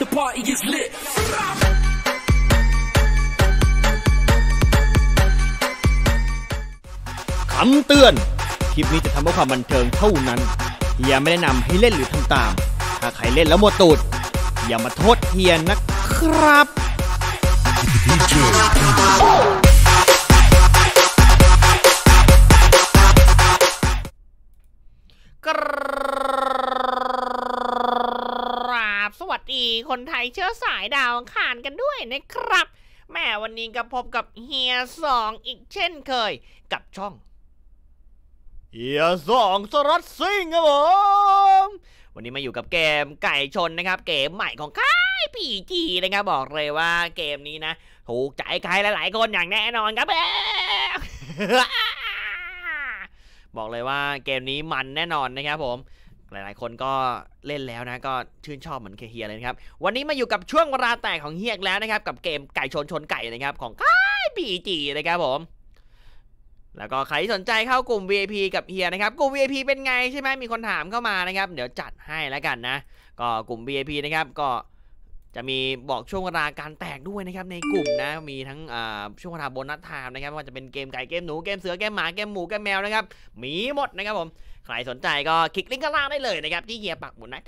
The party gets lit. คำเตือนคลิปนี้จะทำเพื่อความบันเทิงเท่านั้นเฮียไม่แนะนำให้เล่นหรือทำตามถ้าใครเล่นแล้วหมดตูดอย่ามาโทษเฮียนะครับกราบสวัสดีคนไทยเชื้อสายดาวอังคารกันด้วยนะครับแม่วันนี้ก็พบกับเฮียสองอีกเช่นเคยกับช่องเฮียสองสล็อตซิ่งครับผมวันนี้มาอยู่กับเกมไก่ชนนะครับเกมใหม่ของค่ายพีจีนะครับบอกเลยว่าเกมนี้นะถูกใจใครหลายๆคนอย่างแน่นอนครับ บอกเลยว่าเกมนี้มันแน่นอนนะครับผมหลายๆคนก็เล่นแล้วนะก็ชื่นชอบเหมือนเฮียเลยนะครับวันนี้มาอยู่กับช่วงเวลาแตกของเฮียแล้วนะครับกับเกมไก่ชนชนไก่นะครับของค่ายพีจีนะครับผมแล้วก็ใครสนใจเข้ากลุ่ม VIP กับเฮียนะครับกลุ่ม VIP เป็นไงใช่ไหมมีคนถามเข้ามานะครับเดี๋ยวจัดให้แล้วกันนะก็กลุ่ม VIP นะครับก็จะมีบอกช่วงเวลาการแตกด้วยนะครับในกลุ่มนะมีทั้งช่วงเวลาโบนัสไทม์นะครับว่าจะเป็นเกมไก่เกมหนูเกมเสือเกมหมาเกมหมูเกมแมวนะครับมีหมดนะครับผมใครสนใจก็คลิกลิงก์ข้างล่างได้เลยนะครับที่เฮียปักหมุดนะ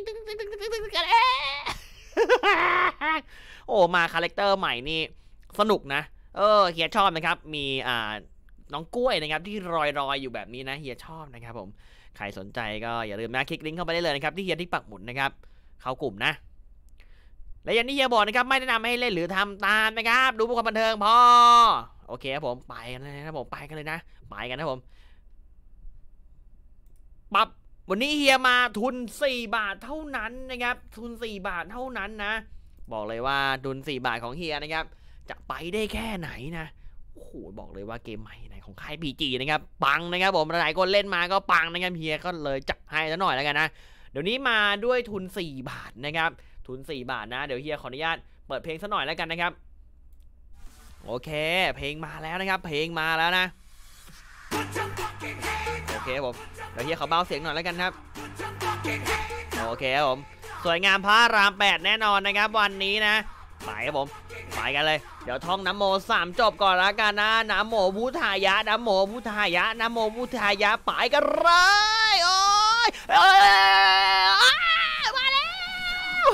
โอ้มาคาแรคเตอร์ใหม่นี่สนุกนะเฮียชอบนะครับมีน้องกล้วยนะครับที่รอยอยู่แบบนี้นะเฮียชอบนะครับผมใครสนใจก็อย่าลืมนะคลิกลิงก์เข้าไปได้เลยนะครับที่เฮียที่ปักหมุดนะครับเข้ากลุ่มนะและอย่างที่เฮียบอกนะครับไม่แนะนำให้เล่นหรือทำตามนะครับดูเพื่อความบันเทิงพอโอเคครับผมไปกันเลยนะครับผมไปกันเลยนะไปกันนะผมปั๊บวันนี้เฮียมาทุน4 บาทเท่านั้นนะครับทุน4 บาทเท่านั้นนะบอกเลยว่าทุน4 บาทของเฮียนะครับจะไปได้แค่ไหนนะโอ้โหบอกเลยว่าเกมใหม่ในของค่ายพีจีนะครับปังนะครับผมหลายคนเล่นมาก็ปังนะครับเฮียก็เลยจับให้ซะหน่อยแล้วกันนะเดี๋ยวนี้มาด้วยทุน4 บาทนะครับทุน4 บาทนะเดี๋ยวเฮียขออนุญาตเปิดเพลงซะหน่อยแล้วกันนะครับโอเคเพลงมาแล้วนะครับเพลงมาแล้วนะโอเคผมเดี๋ยวเฮียขอเบาเสียงหน่อยแล้วกันครับโอเคครับผมสวยงามพระราม8แน่นอนนะครับวันนี้นะไปครับผมไปกันเลยเดี๋ยวท่องนะโม3จบก่อนแล้วกันนะนะโมพุทธายะนะโมพุทธายะนะโมพุทธายะไปกันเลยโอ้ยมาแล้ว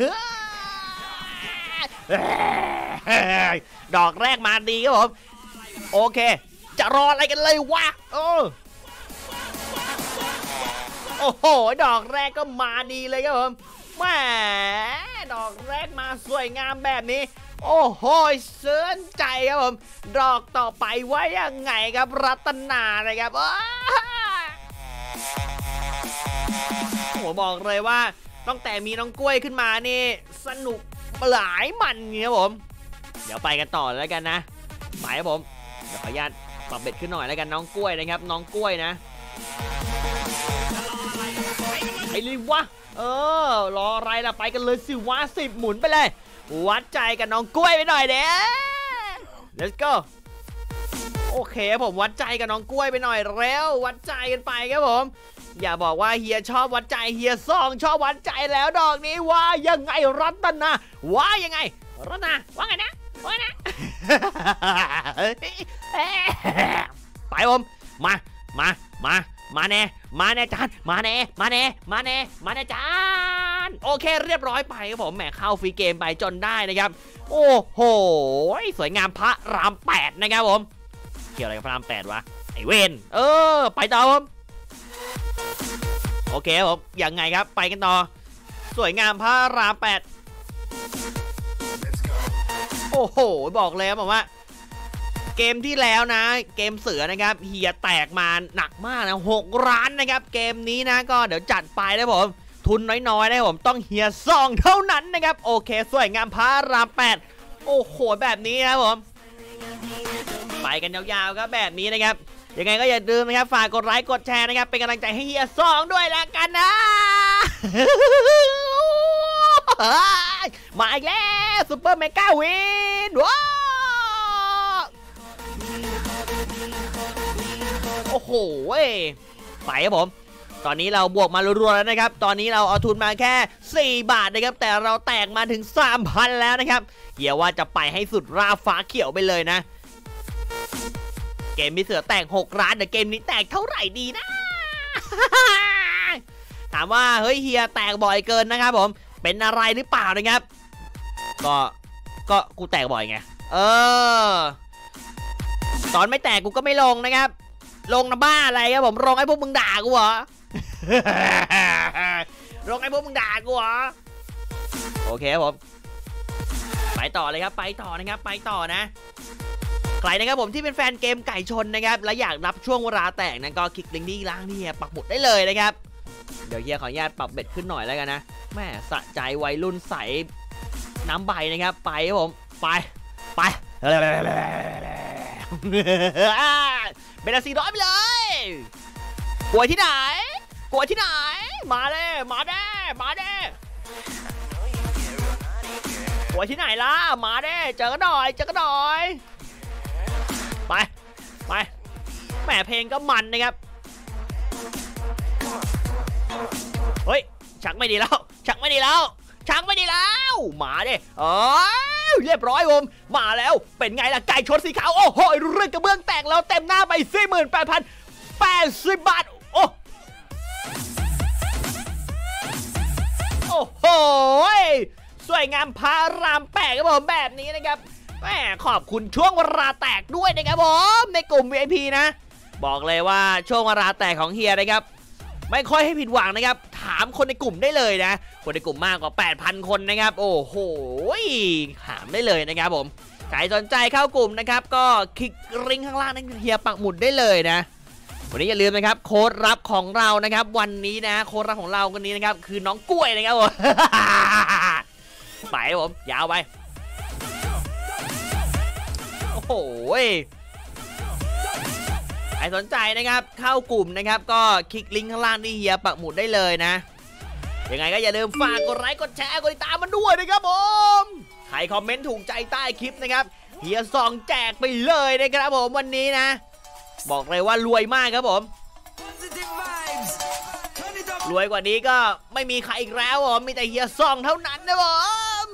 ดอกแรกมาดีครับผมโอเคจะรออะไรกันเลยวะโอ้โหดอกแรกก็มาดีเลยครับผมแหมดอกแรกมาสวยงามแบบนี้โอ้โหเสื่นใจครับผมดอกต่อไปว่ายังไงครับรัตนานะครับโอ้บอกเลยว่าตั้งแต่มีน้องกล้วยขึ้นมานี่สนุกหลายมันครับผมเดี๋ยวไปกันต่อแล้วกันนะไปครับผมเดี๋ยวขออนุญาตปรับเบ็ดขึ้นหน่อยแล้วกันน้องกล้วยนะครับน้องกล้วยนะไอ้ลิวะรออะไรล่ะไปกันเลยสิวะ10หมุนไปเลยวัดใจกับน้องกล้วยไปหน่อยเด้ let's go โอเคผมวัดใจกับน้องกล้วยไปหน่อยเร็ววัดใจกันไปครับผมอย่าบอกว่าเฮียชอบวัดใจเฮียซองชอบวัดใจแล้วดอกนี้ว่ายังไงรัตนาว่ายังไงรัตนาว่าไงนะว่าไงนะ ไปผมมาแน่จานมาแน่จานโอเคเรียบร้อยไปครับผมแหมเข้าฟรีเกมไปจนได้นะครับโอ้โหสวยงามพระราม8นะครับผมเกี่ยวอะไรกับพระราม8วะไอเวนไปต่อผมโอเคผมยังไงครับไปกันต่อสวยงามพระราม8โอ้โหบอกเลยครับผมว่าเกมที่แล้วนะเกมเสือนะครับเฮียแตกมาหนักมากนะ6 ล้านนะครับเกมนี้นะก็เดี๋ยวจัดไปนะผมทุนน้อยๆนะผมต้องเฮียซองเท่านั้นนะครับโอเคสวยงามพระราม8โอ้โหแบบนี้นะผมไปกันยาวๆครับแบบนี้นะครับยังไงก็อย่าลืมนะครับฝากกดไลค์กดแชร์นะครับเป็นกำลังใจให้เฮียซองด้วยแล้วกันนะ มาอีกแล้วซุปเปอร์เมกาวินว้าโอ้โหไปครับผมตอนนี้เราบวกมารัวๆแล้วนะครับตอนนี้เราเอาทุนมาแค่4 บาทนะครับแต่เราแตกมาถึง 3,000 แล้วนะครับเฮียว่าจะไปให้สุดราฟ้าเขียวไปเลยนะเกมมีเสือแตก6 ล้านแต่เกมนี้แตกเท่าไหร่ดีนะ ถามว่าเฮ้ยเฮียแตกบ่อยเกินนะครับผมเป็นอะไรหรือเปล่านะครับก็กูแตกบ่อยไงตอนไม่แตกกูก็ไม่ลงนะครับลงนะบ้าอะไรครับผมลงให้พวกมึงด่ากูเหรอ ลงให้พวกมึงด่ากูเหรอโอเคครับผมไปต่อเลยครับไปต่อนะครับไปต่อนะใครนะครับผมที่เป็นแฟนเกมไก่ชนนะครับและอยากรับช่วงเวลาแตกนั้นก็คลิกลิงก์ที่ล่างนี่ปักหมุดได้เลยนะครับเดี๋ยวเฮียขออนุญาตปรับเบ็ดขึ้นหน่อยแล้วกันนะแม่สะใจวัยรุ่นใสน้ำใบนะครับไปครับผมไปเป็น400ไปเลยกลัวที่ไหนมาเด้กลัวที่ไหนล่ะมาเด้เจอกันหน่อยไปแหมเพลงก็มันนะครับเฮ้ยชักไม่ดีแล้วมาเด้เรียบร้อยผมมาแล้วเป็นไงล่ะไก่ชนสีขาวโอ้โหเรื่องกระเบื้องแตกแล้วเต็มหน้าไป 48,080 บาทโอ้โหสวยงามพารามแปะครับผมแบบนี้นะครับแหมขอบคุณช่วงเวลาแตกด้วยนะครับผมในกลุ่ม VIP นะบอกเลยว่าช่วงเวลาแตกของเฮียนะครับไม่ค่อยให้ผิดหวังนะครับถามคนในกลุ่มได้เลยนะคนในกลุ่มมากกว่า 8,000 คนนะครับโอ้โหถามได้เลยนะครับผมใครสนใจเข้ากลุ่มนะครับก็คลิกลิงก์ข้างล่างนั่นเฮียปักหมุดได้เลยนะวันนี้อย่าลืมนะครับโค้ดรับของเรานะครับวันนี้นะโค้ดรับของเราวันนี้นะครับคือน้องกล้วยนะครับผม ไปผมยาวไปโอ้โหใครสนใจนะครับเข้ากลุ่มนะครับก็คลิกลิงก์ข้างล่างที่เฮียปักหมุดได้เลยนะยังไงก็อย่าลืมฝากกดไลค์กดแชร์กดติดตามมันด้วยนะครับผมใครคอมเมนต์ถูกใจใต้คลิปนะครับเฮียซองแจกไปเลยนะครับผมวันนี้นะบอกเลยว่ารวยมากครับผมรวยกว่านี้ก็ไม่มีใครอีกแล้วผมมีแต่เฮียซองเท่านั้นนะผม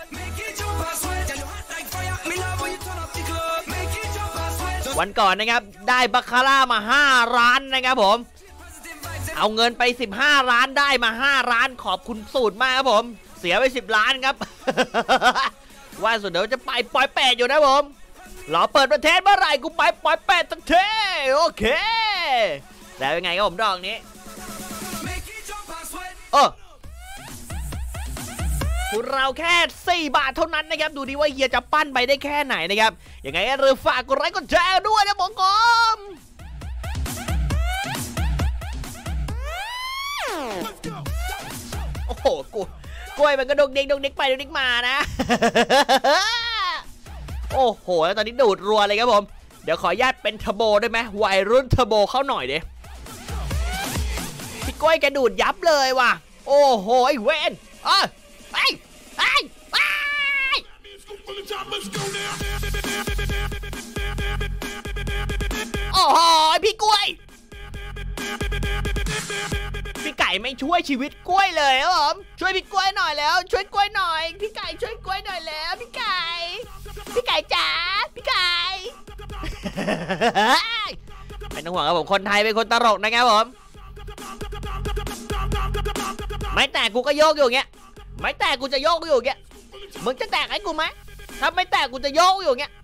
วันก่อนนะครับได้บาคาร่ามา5 ล้านนะครับผมเอาเงินไป15 ล้านได้มา5 ล้านขอบคุณสูตรมากครับผมเสียไป10 ล้านครับ ว่าสุดเดี๋ยวจะไปปล่อยแปดอยู่นะผมรอเปิดประเทศเมื่อไหร่กูไปปล่อยแปดตั้งเทโอเคแล้วยังไงครับผมดอกนี้คุณเราแค่4 บาทเท่านั้นนะครับดูดิว่าเฮียจะปั้นไปได้แค่ไหนนะครับยังไงหรือฝากกดไลค์กดแชร์ด้วยนะผมโอ้โหกล้วยมันก็ดกเด็กไปดกเด็กมานะ โอ้โหแล้วตอนนี้ดูดรัวเลยครับผมเดี๋ยวขออนุญาตเป็นเทอร์โบได้ไหมวัยรุ่นเทอร์โบเข้าหน่อยดิพี่กล้วยแกดูดยับเลยว่ะโอ้โหไอ้เวนไปโอ้โหพี่กล้วยพี่ไก่ไม่ช่วยชีวิตกล้วยเลยครับผมช่วยพี่กล้วยหน่อยแล้วช่วยกล้วยหน่อยพี่ไก่ช่วยกล้วยหน่อยแล้วพี่ไก่จ๋าพี่ไก่ ไม่ต้องห่วงครับผมคนไทยเป็นคนตลกนะครับผมไม่แตกกูก็โยกอยู่อย่างเงี้ยไม่แตกกูจะโยกอยู่อย่างเงี้ยมึงจะแตกให้กูไหมถ้าไม่แตกกูจะโยกอยู่อย่างเงี้ย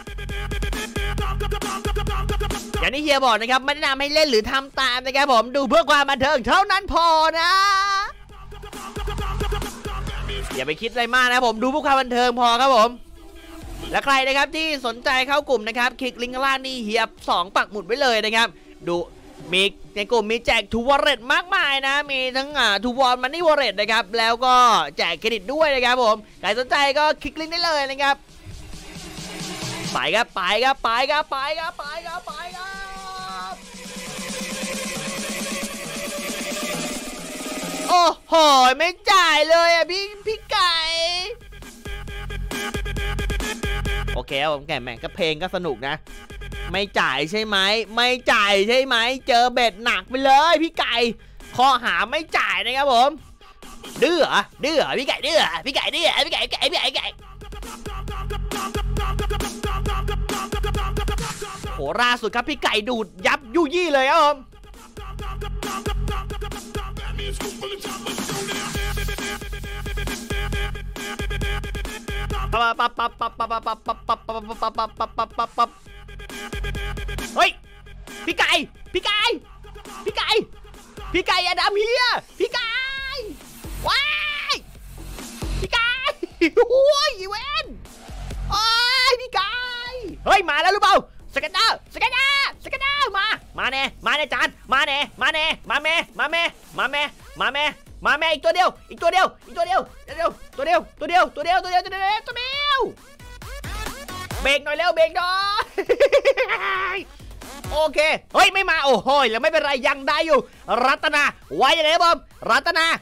อย่างที่เฮียบอกนะครับไม่แนะนำให้เล่นหรือทำตามนะครับผมดูเพื่อความบันเทิงเท่านั้นพอนะอย่าไปคิดอะไรมากนะผมดูเพื่อความบันเทิงพอครับผมและใครนะครับที่สนใจเข้ากลุ่มนะครับคลิกลิงก์ล่างนี่เฮีย2ปักหมุดไว้เลยนะครับดูมีในกลุ่มมีแจกทูวอลเล็ตมากมายนะมีทั้งทูวอลมันนี่วอลเล็ตนะครับแล้วก็แจกเครดิตด้วยนะครับผมใครสนใจก็คลิกลิงก์ได้เลยนะครับไปครับโอ้โหไม่จ่ายเลยอ่ะพี่ไก่โอเคผมแกแม่งก็เพลงก็สนุกนะไม่จ่ายใช่ไหมไม่จ่ายใช่ไหมเจอเบ็ดหนักไปเลยพี่ไก่ข้อหาไม่จ่ายนะครับผมดื้อพี่ไก่ดื้อพี่ไก่โหล่าสุดครับพี่ไก่ดูดยับยุยี่เลยครับผมเฮ้ยพี่ไก่อย่าดำเฮียพี่ไก่ว้ายพี่ไก่โอ้ยอีเวนโอ้ยพี่ไก่เฮ้ยมาแล้วหรือเปล่าสแกนเดอร์มาแน่จานมาแน่มาแม่อีกตัวเดียวเบรกหน่อยเร็วเบรกหน่อยโอเคเฮ้ยไม่มาโอ้โหแล้วไม่เป็นไรยังได้อยู่รัตนาไว้ยังไงบอมรัตนา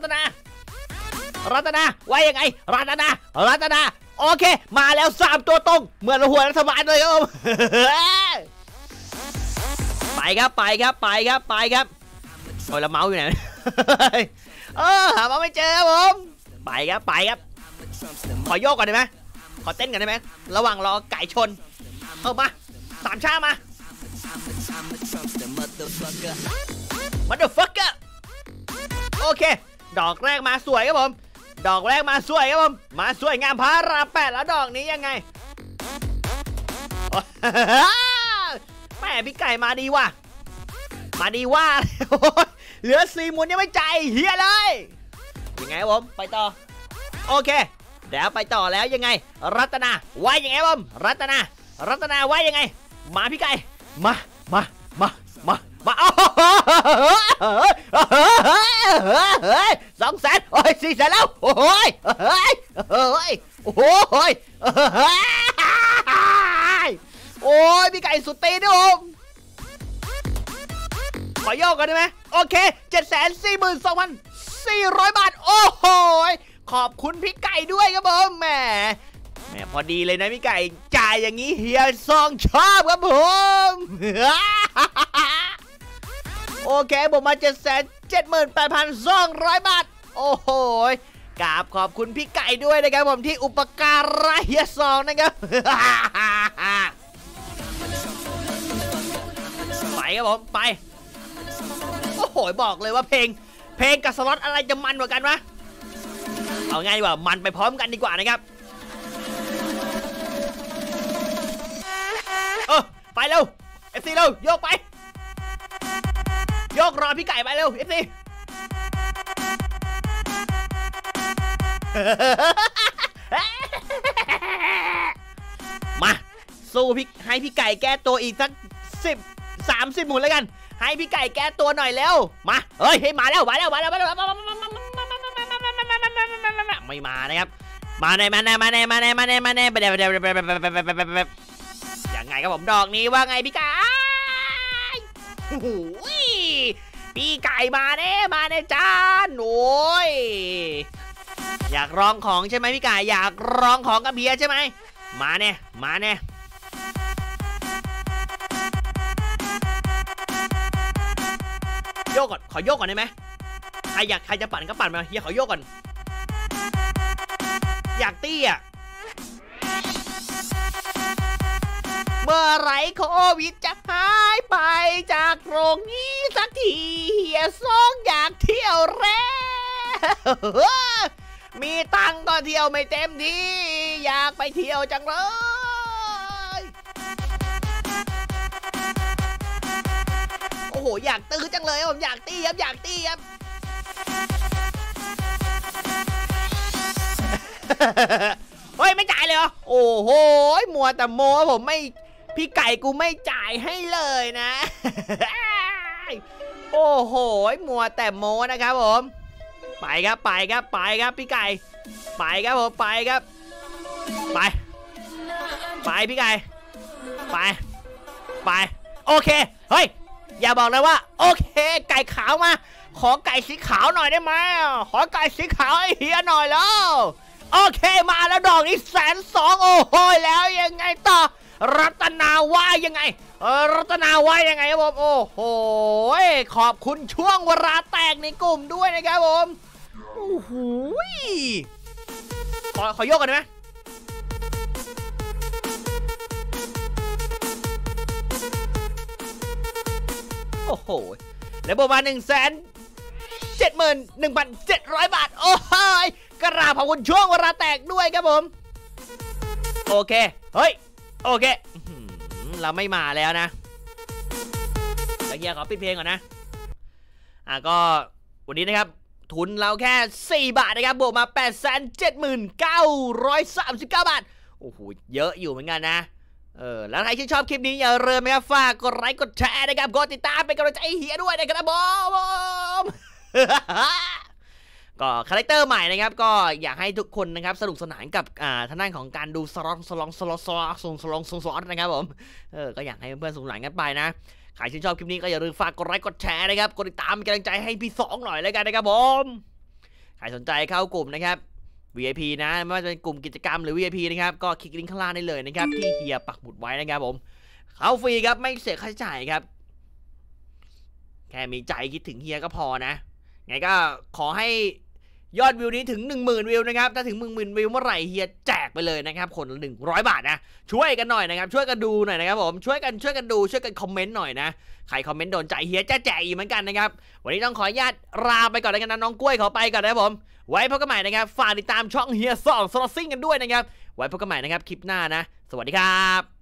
ไว้ยังไงรัตนาโอเคมาแล้ว3ตัวตรงเหมือนหัวรัฐบาลเลยครับผมไปครับโอ้ยแล้วเมาส์อยู่ไหนหาเมาส์ไม่เจอครับผมไปครับขอโยกก่อนได้ไหมขอเต้นกันได้ไหมระหว่างรอไก่ชนมาสามชามาMotherfucker โอเคดอกแรกมาสวยครับผมมาสวยงามพาราแปดแล้วดอกนี้ยังไงแม่พี่ไก่มาดีว่ะเหลือ4 หมุนยังไม่จ่ายเฮียเลยยังไงผมไปต่อโอเคเดี๋ยวไปต่อแล้วยังไงรัตนาไว้ยังไงผมรัตนาไว้ยังไงมาพี่ไก่มา200,000โอ้ย400,000แล้วโอ้ยพี่ไก่สุดตีนผมขอโยกกันได้ไหมโอเค 742,400 บาทโอ้โหขอบคุณพี่ไก่ด้วยครับผมแหมพอดีเลยนะพี่ไก่จ่ายอย่างนี้เฮียซองชอบครับผมโอเคผมมา 778,200 บาทโอ้โหกราบขอบคุณพี่ไก่ด้วยนะครับผมที่อุปการะเฮียซองนะครับไปครับผมไปโอ้โหบอกเลยว่าเพลงกับสล็อตอะไรจะมันกว่ากันวะเอาง่ายดีกว่ามันไปพร้อมกันดีกว่านะครับไปเร็ว FC เร็วโยกไปโยกรอพี่ไก่ไปเร็ว FC มาสู้ให้พี่ไก่แก้ตัวอีกสัก30 หมุนแล้วกันให้พี่ไก่แก้ตัวหน่อยเร็วมาเฮ้ยมาแล้วไม่มานะครับมาแน่ยังไงครับผมดอกนี้ว่าไงพี่ไก่โอ้โหพี่ไก่มาแน่จานโอ้ยอยากลองของใช่ไหมพี่ไก่อยากลองของกับเบียร์ใช่ไหมมาแน่โยกก่อนขอโยกก่อนได้ไหมใครจะปั่นก็ปั่นมาเฮียขอโยกก่อนอยากตี้อ่ะเมื่อไรโควิดจะหายไปจากโรงนี้สักทีเฮียซองอยากเที่ยวแล้วมีตังก็เที่ยวไม่เต็มที่อยากไปเที่ยวจังเลยโอ้โหอยากตื้อจังเลยผมอยากตี้ครับเฮ้ยไม่จ่ายเลยเหรอโอ้โหมัวแต่โม้ผมไม่พี่ไก่กูไม่จ่ายให้เลยนะโอ้โหมัวแต่โม้นะครับผมไปครับพี่ไก่ไปครับผมไปพี่ไก่ไปโอเคเฮ้ยอย่าบอกเลยว่าโอเคไก่ขาวมาขอไก่สีขาวหน่อยได้ไหมขอไก่สีขาวให้เฮียหน่อยแล้วโอเคมาแล้วดอกนี้120,000โอ้โหแล้วยังไงต่อรัตนาว่ายังไงรัตนาว่ายังไงครับผมโอ้โหขอบคุณช่วงเวลาแตกในกลุ่มด้วยนะครับผมโอ้โหขอโยกกันได้ไหมโอ้โหแล้วประมาณ171,700 บาทโอ้ยกราบขอบคุณช่วงเวลาแตกด้วยครับผมโอเคเฮ้ยโอเคเราไม่มาแล้วนะเฮียขอปิดเพลงก่อนนะก็วันนี้นะครับทุนเราแค่4 บาทนะครับบวกมา 879,939 บาทโอ้โหเยอะอยู่เหมือนกันนะแล้วใครที่ชอบคลิปนี้อย่าลืมนะครับฝากกดไลค์กดแชร์นะครับกดติดตามเป็นกำลังใจให้เฮียด้วยนะครับผมก็คาแรคเตอร์ใหม่นะครับก็อยากให้ทุกคนนะครับสนุกสนานกับทางด้านของการดูสล็อตนะครับผมก็อยากให้เพื่อนๆสนุกสนานกันไปนะใครที่ชอบคลิปนี้ก็อย่าลืมฝากกดไลค์กดแชร์นะครับกดติดตามเป็นกำลังใจให้พี่2หน่อยแล้วกันนะครับผมใครสนใจเข้ากลุ่มนะครับ VIP นะไม่ว่าจะเป็นกลุ่มกิจกรรมหรือ VIP นะครับก็คลิกลิงก์ข้างล่างได้เลยนะครับที่เฮียปักหมุดไว้นะครับผมเข้าฟรีครับไม่เสียค่าใช้จ่ายครับแค่มีใจคิดถึงเฮียก็พอนะไงก็ขอให้ยอดวิวนี้ถึง 10,000 วิวนะครับถ้าถึง 10,000 วิวเมื่อไหร่เฮียแจกไปเลยนะครับคนละ100 บาทนะช่วยกันหน่อยนะครับช่วยกันดูหน่อยนะครับผมช่วยกันดูช่วยกันคอมเมนต์หน่อยนะใครคอมเมนต์โดนใจเฮียจะแจกอีกเหมือนกันนะครับวันนี้ต้องขออนุญาตลาไปก่อนแล้วกันนะน้องกล้วยขอไปก่อนนะครับผมไว้พบกันใหม่นะครับฝากติดตามช่องเฮีย2 สล็อตซิ่งกันด้วยนะครับไว้พบกันใหม่นะครับคลิปหน้านะสวัสดีครับ